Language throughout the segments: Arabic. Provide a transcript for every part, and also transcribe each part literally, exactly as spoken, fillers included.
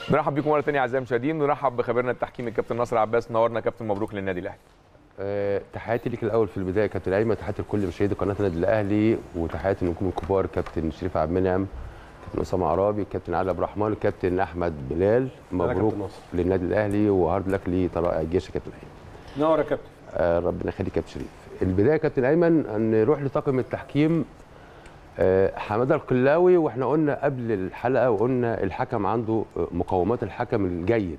نرحب بيكم مره ثانيه اعزائي المشاهدين، ونرحب بخبيرنا التحكيمي الكابتن ناصر عباس. نورنا كابتن، مبروك للنادي الاهلي. أه تحياتي ليك الاول في البدايه كابتن ايمن، تحياتي لكل مشاهدي قناه النادي الاهلي، وتحياتي للنجوم الكبار كابتن شريف عبد المنعم، كابتن اسامه عرابي، كابتن علي عبد الرحمن، الكابتن احمد بلال. مبروك للنادي الاهلي وهارد لك لطلائع الجيش يا كابتن ايمن. نور يا كابتن. أه ربنا يخليك كابتن شريف. البدايه كابتن ايمن نروح لطاقم التحكيم. أه حماده القلاوي، واحنا قلنا قبل الحلقه وقلنا الحكم عنده مقومات الحكم الجيد.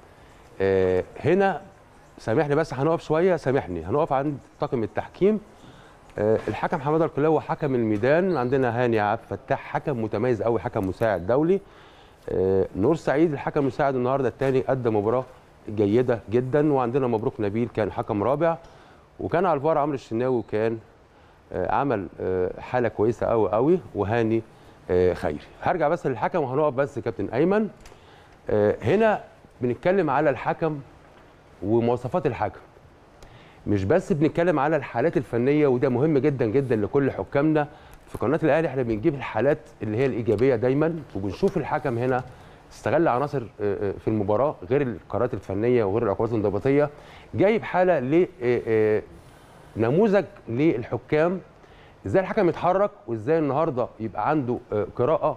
أه هنا سامحني بس هنقف شويه، سامحني هنقف عند طاقم التحكيم. أه الحكم حماده القلاوي حكم الميدان، عندنا هاني عبد الفتاح حكم متميز قوي، حكم مساعد دولي. أه نور سعيد الحكم المساعد النهارده الثاني، قدم مباراه جيده جدا. وعندنا مبروك نبيل كان حكم رابع، وكان على الفار عمرو الشناوي كان أه عمل أه حاله كويسه قوي قوي، وهاني أه خيري. هرجع بس للحكم وهنقف بس كابتن ايمن. أه هنا بنتكلم على الحكم ومواصفات الحكم، مش بس بنتكلم على الحالات الفنيه، وده مهم جدا جدا لكل حكامنا في قناه الاهلي. احنا بنجيب الحالات اللي هي الايجابيه دايما، وبنشوف الحكم هنا استغل عناصر في المباراه غير القرارات الفنيه وغير العقوبات الانضباطيه. جايب حاله ل نموذج للحكام، ازاي الحكم يتحرك، وازاي النهارده يبقى عنده قراءه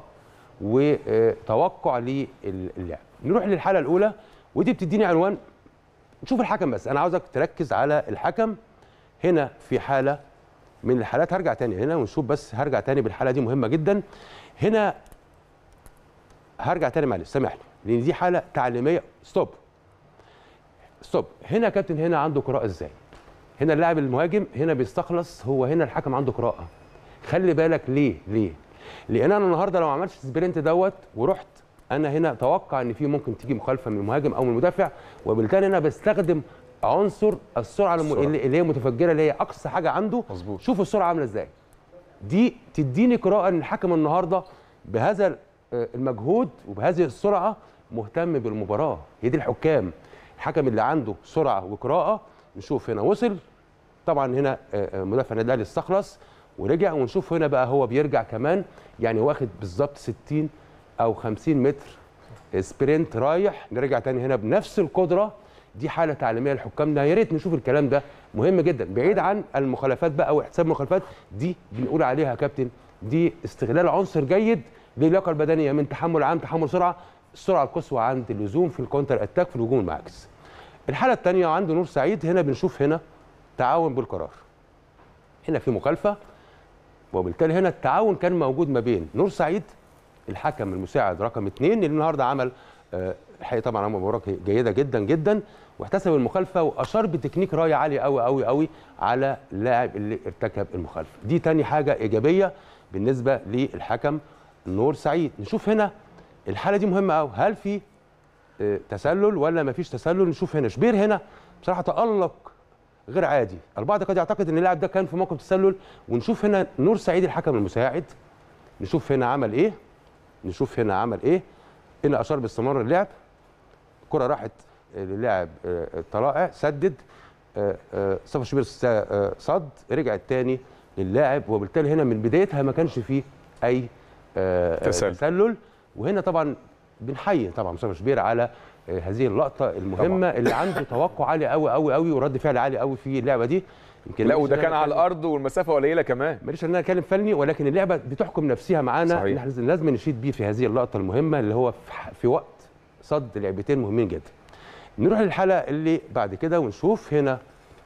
وتوقع للعب. نروح للحاله الاولى، ودي بتديني عنوان. نشوف الحكم، بس انا عاوزك تركز على الحكم هنا في حاله من الحالات. هرجع تاني هنا ونشوف، بس هرجع تاني بالحاله دي مهمه جدا. هنا هرجع تاني معلش سامحني، لان دي حاله تعليميه. ستوب ستوب. هنا يا كابتن هنا عنده قراءه ازاي؟ هنا اللاعب المهاجم هنا بيستخلص، هو هنا الحكم عنده قراءه. خلي بالك ليه؟ ليه؟ لان انا النهارده لو ما عملتش سبرنت دوت ورحت، انا هنا اتوقع ان في ممكن تيجي مخالفه من المهاجم او من المدافع، وبالتالي انا بستخدم عنصر السرعه, السرعة. اللي هي متفجره، اللي هي اقصى حاجه عنده. مظبوط. شوفوا السرعه عامله ازاي. دي تديني قراءه ان الحكم النهارده بهذا المجهود وبهذه السرعه مهتم بالمباراه. هي دي الحكام، الحكم اللي عنده سرعه وقراءه. نشوف هنا وصل، طبعا هنا مدافع النادي الاهلي استخلص ورجع، ونشوف هنا بقى هو بيرجع كمان، يعني واخد بالظبط ستين او خمسين متر سبرنت رايح، نرجع تاني هنا بنفس القدره. دي حاله تعليميه لحكامنا، يا ريت نشوف الكلام ده، مهم جدا. بعيد عن المخالفات بقى واحتساب المخالفات دي، بنقول عليها يا كابتن دي استغلال عنصر جيد للياقه البدنيه، من تحمل عام، تحمل سرعه، السرعه القصوى عند اللزوم في الكونتر اتاك، في الهجوم المعاكس. الحاله الثانيه عند نور سعيد، هنا بنشوف هنا تعاون بالقرار. هنا في مخالفه، وبالتالي هنا التعاون كان موجود ما بين نور سعيد الحكم المساعد رقم اثنين، اللي النهارده عمل الحقيقه طبعا عمل مباراه جيده جدا جدا، واحتسب المخالفه واشار بتكنيك رايه عالي قوي قوي قوي على اللاعب اللي ارتكب المخالفه. دي تاني حاجه ايجابيه بالنسبه للحكم نور سعيد. نشوف هنا الحاله دي مهمه قوي، هل في تسلل ولا ما فيش تسلل؟ نشوف هنا شبير هنا بصراحه تالق غير عادي، البعض قد يعتقد ان اللاعب ده كان في موقف تسلل. ونشوف هنا نور سعيد الحكم المساعد، نشوف هنا عمل ايه، نشوف هنا عمل ايه. هنا اشار باستمرار اللعب، الكره راحت للاعب طلائع، سدد، صفا شبير صد، رجعت تاني للاعب، وبالتالي هنا من بدايتها ما كانش فيه اي تسلل. تسلل. وهنا طبعا بنحيي طبعا مصطفى شبير على هذه اللقطه المهمه طبعا. اللي عنده توقع عالي قوي قوي قوي ورد فعل عالي قوي في اللعبه دي. يمكن لا، وده كان على الارض والمسافه قليله كمان. ماليش ان انا اتكلم فني، ولكن اللعبه بتحكم نفسها معانا. احنا لازم نشيد بيه في هذه اللقطه المهمه، اللي هو في وقت صد لعبتين مهمين جدا. نروح للحاله اللي بعد كده ونشوف هنا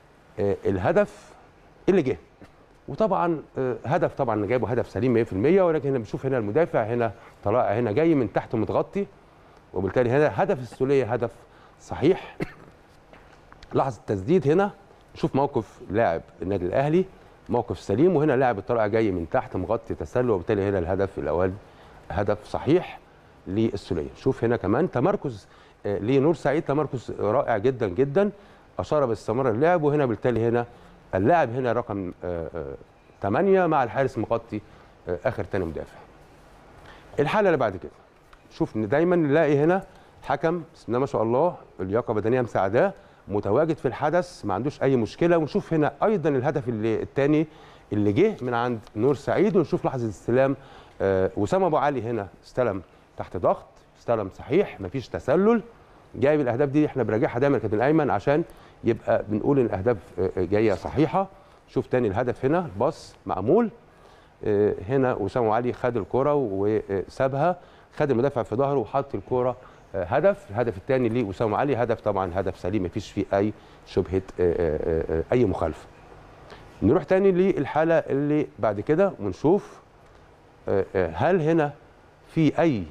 الهدف اللي جه، وطبعا هدف طبعا جايبه هدف سليم مية في المية، ولكن هنا بنشوف هنا المدافع هنا طلائع هنا جاي من تحت متغطي، وبالتالي هنا هدف السوليه هدف صحيح. لحظه التسديد هنا نشوف موقف لاعب النادي الاهلي موقف سليم، وهنا لاعب الطلائع جاي من تحت مغطي تسلل، وبالتالي هنا الهدف الاول هدف صحيح للسوليه. شوف هنا كمان تمركز لنور سعيد، تمركز رائع جدا جدا، اشار باستمرار اللعب، وهنا بالتالي هنا اللاعب هنا رقم ثمانية مع الحارس مغطي اخر ثاني مدافع. الحاله اللي بعد كده شوف ان دايما نلاقي هنا حكم بسم الله ما شاء الله، اللياقه البدنيه مساعداه، متواجد في الحدث، ما عندوش اي مشكله. ونشوف هنا ايضا الهدف اللي الثاني اللي جه من عند نور سعيد، ونشوف لحظه استلام آه وسام ابو علي هنا استلم تحت ضغط، استلم صحيح، مفيش تسلل. جايب الاهداف دي احنا بنراجعها دايما يا كابتن ايمن عشان يبقى بنقول ان الاهداف جايه صحيحه. شوف تاني الهدف هنا باص معمول، هنا وسام علي خد الكره وسابها، خد المدافع في ظهره وحط الكره هدف. الهدف الثاني ليه وسام علي هدف، طبعا هدف سليم مفيش فيه اي شبهه اي مخالفه. نروح تاني للحاله اللي بعد كده ونشوف هل هنا في اي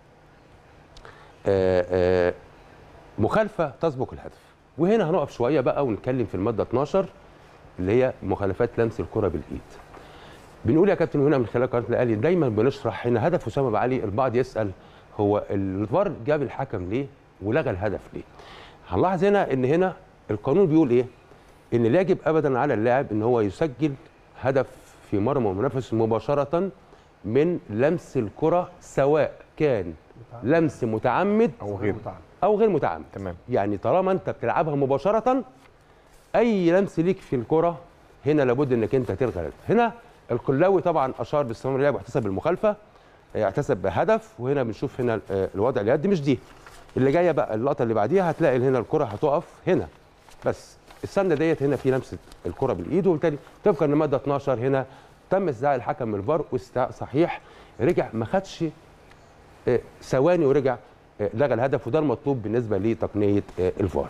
مخالفه تسبق الهدف. وهنا هنقف شويه بقى ونتكلم في الماده اتناشر اللي هي مخالفات لمس الكره بالايد. بنقول يا كابتن هنا من خلال قناه الاهلي دايما بنشرح هنا هدف اسامه ابو علي. البعض يسال هو الفار جاب الحكم ليه ولغى الهدف ليه؟ هنلاحظ هنا ان هنا القانون بيقول ايه؟ ان لا يجب ابدا على اللاعب ان هو يسجل هدف في مرمى المنافس مباشره من لمس الكره، سواء كان لمس متعمد او غير متعمد او غير متعمد. تمام. يعني طالما انت بتلعبها مباشره اي لمس ليك في الكره هنا لابد انك انت تلغي الهدف. هنا القلاوي طبعا اشار باستمرار اللعب واحتسب المخالفه، احتسب بهدف. وهنا بنشوف هنا الوضع اليد مش دي اللي جايه بقى، اللقطه اللي بعديها هتلاقي هنا الكره هتقف هنا، بس السنه ديت هنا في لمسه الكره بالايد. وبالتالي طبقا لماده اتناشر هنا تم استدعاء الحكم من الفار واستدعاء صحيح، رجع ما خدش ثواني ورجع لغى الهدف. وده المطلوب بالنسبه لتقنيه الفار.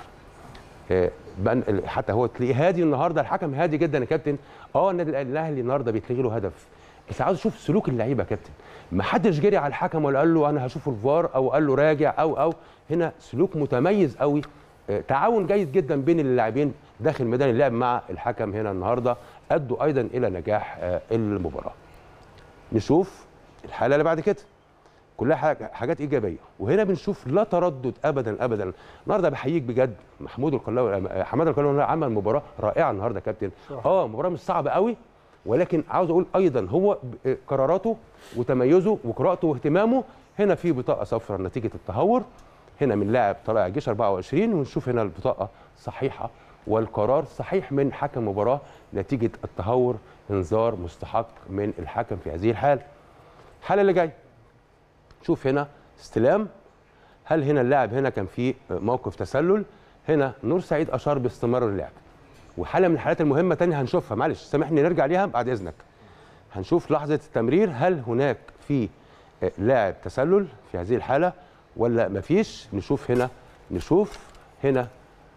حتى هو تلاقيه هادي النهارده، الحكم هادي جدا يا كابتن. اه النادي الاهلي النهارده بيتلغي له هدف، بس عاوز اشوف سلوك اللعيبه يا كابتن. ما حدش جري على الحكم ولا قال له انا هشوف الفار او قال له راجع او او هنا سلوك متميز قوي، تعاون جيد جدا بين اللاعبين داخل ميدان اللعب مع الحكم هنا النهارده، ادوا ايضا الى نجاح المباراه. نشوف الحاله اللي بعد كده كلها حاجات ايجابيه، وهنا بنشوف لا تردد ابدا ابدا. النهارده بحييك بجد محمود القلاوي، حماده القلاوي عمل مباراه رائعه النهارده يا كابتن. اه مباراه مش صعبه قوي، ولكن عاوز اقول ايضا هو قراراته وتميزه وقراءته واهتمامه. هنا في بطاقه صفراء نتيجه التهور هنا من لاعب طلائع الجيش أربعة وعشرين، ونشوف هنا البطاقه صحيحه والقرار صحيح من حكم مباراه نتيجه التهور، انذار مستحق من الحكم في هذه الحاله. الحاله اللي جايه شوف هنا استلام، هل هنا اللاعب هنا كان في موقف تسلل؟ هنا نور سعيد اشار باستمرار اللعب. وحاله من الحالات المهمه ثانيه هنشوفها، معلش سامحني نرجع ليها بعد اذنك. هنشوف لحظه التمرير هل هناك في لاعب تسلل في هذه الحاله ولا مفيش. نشوف هنا نشوف هنا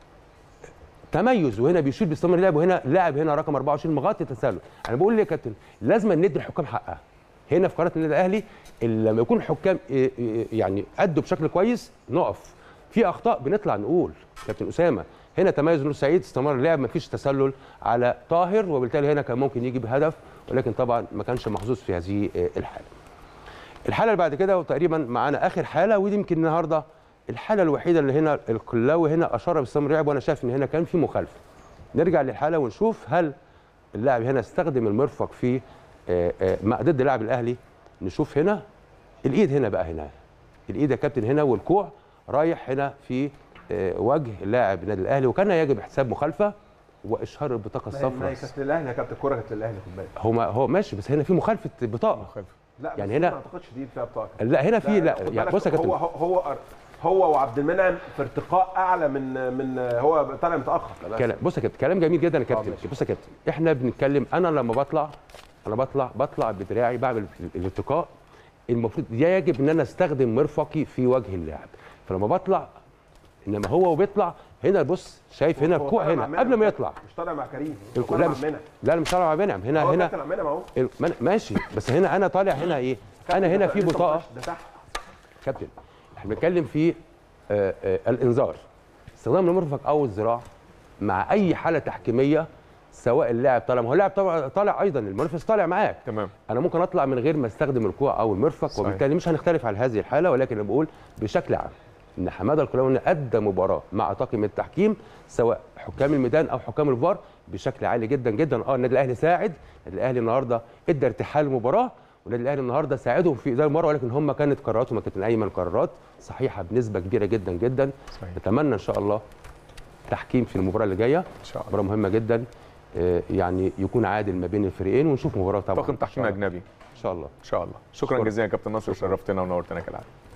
تميز، وهنا بيشير باستمرار اللعب، وهنا لاعب هنا رقم أربعة وعشرين مغطي التسلل. انا بقول ليه يا كابتن لازم ندي الحكام حقها. هنا في قناه النادي الاهلي لما يكون الحكام يعني ادوا بشكل كويس نقف، في اخطاء بنطلع نقول. كابتن اسامه هنا تميز نور سعيد، استمر اللعب، ما فيش تسلل على طاهر، وبالتالي هنا كان ممكن يجي بهدف، ولكن طبعا ما كانش محظوظ في هذه الحاله. الحاله اللي بعد كده وتقريبا معانا اخر حاله، ودي يمكن النهارده الحاله الوحيده اللي هنا القلاوي هنا اشار باستمرار اللعب، وانا شايف ان هنا كان في مخالفه. نرجع للحاله ونشوف هل اللاعب هنا استخدم المرفق في ضد لاعب الاهلي. نشوف هنا الايد هنا بقى، هنا الايد يا كابتن هنا والكوع رايح هنا في وجه لاعب النادي الاهلي، وكان يجب احتساب مخالفه واشهار البطاقه الصفراء. ما هي كانت للاهلي يا كابتن، الكوره كانت للاهلي خد بالك. هو هو ماشي، بس هنا في مخالفه بطاقه. مخالفه لا يعني هنا ما اعتقدش دي فيها بطاقه. لا هنا في، لا يعني بص يا كابتن، هو هو هو وعبد المنعم في ارتقاء اعلى من من هو طالع متاخر. كلام بص يا كابتن، كلام جميل جدا يا كابتن. بص يا كابتن، احنا بنتكلم، انا لما بطلع انا بطلع بطلع بدراعي بعمل الارتقاء، المفروض يجب ان انا استخدم مرفقي في وجه اللاعب. فلما بطلع انما هو وبيطلع هنا بص شايف هنا الكوع هنا قبل ما يطلع مش طالع مع كريم، لا مش لا مش طالع مع منعم هنا هنا طالع مع منعم اهو ماشي، بس هنا انا طالع هنا ايه، انا هنا في بطاقه ده تحت كابتن. احنا بنتكلم في آآ آآ الانذار، استخدام المرفق او الذراع مع اي حاله تحكيميه، سواء اللاعب طالع، ما هو اللاعب طبعا طالع ايضا، المنافس طالع معاك. تمام. انا ممكن اطلع من غير ما استخدم الكوع او المرفق، صحيح. وبالتالي مش هنختلف على هذه الحاله، ولكن انا بقول بشكل عام ان حماده القلاوي ادى مباراه مع طاقم التحكيم سواء حكام الميدان او حكام الفار بشكل عالي جدا جدا. اه النادي الاهلي ساعد، النادي الاهلي النهارده ادى ارتحال المباراه، والنادي الاهلي النهارده ساعدهم في اداء المباراه، ولكن هم كانت قراراتهم يا كابتن ايمن قرارات صحيحه بنسبه كبيره جدا جدا. صحيح. نتمنى ان شاء الله تحكيم في المباراه اللي جايه، ان شاء الله مباراه مهمه جدا، يعني يكون عادل ما بين الفريقين ونشوف مباراه طبعا طاقم تحكيم اجنبي ان شاء الله. ان شاء الله. شكرا جزيلا يا كابتن نصر، شرفتنا ونورتنا كالعاده.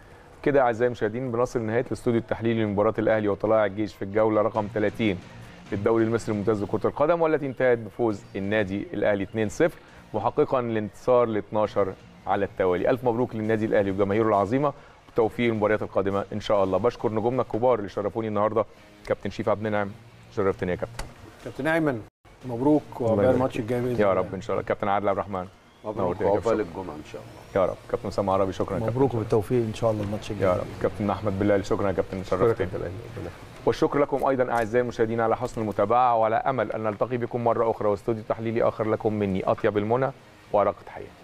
كده اعزائي المشاهدين بنصل لنهايه الاستوديو التحليلي لمباراه الاهلي وطلائع الجيش في الجوله رقم ثلاثين للدوري المصري الممتاز لكره القدم، والتي انتهت بفوز النادي الاهلي اثنين صفر محققا الانتصار ل اثناشر على التوالي. الف مبروك للنادي الاهلي وجماهيره العظيمه، بالتوفيق المباريات القادمه ان شاء الله. بشكر نجومنا الكبار اللي شرفوني النهارده، كابتن شيف عبد المنعم شرفتني يا كابتن. كابتن ايمن مبروك وعقبال الماتش الجاي باذن يا الله. رب ان شاء الله. كابتن عادل عبد الرحمن مبروك وعقبال الجمعه ان شاء الله. يا رب. كابتن اسامه عربي شكرا. مبروك وبالتوفيق ان شاء الله الماتش الجاي. يا رب. كابتن احمد بلال شكرا يا كابتن، شرفتني. والشكر لكم ايضا اعزائي المشاهدين على حسن المتابعه، وعلى امل ان نلتقي بكم مره اخرى واستوديو تحليلي اخر لكم مني اطيب المنى وارق تحيه.